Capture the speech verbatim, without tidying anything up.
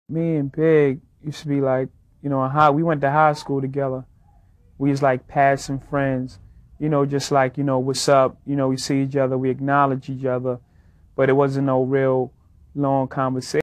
Me and Big used to be like, you know, high, we went to high school together. We was like passing friends, you know, just like, you know, what's up? You know, we see each other, we acknowledge each other, but it wasn't no real long conversation.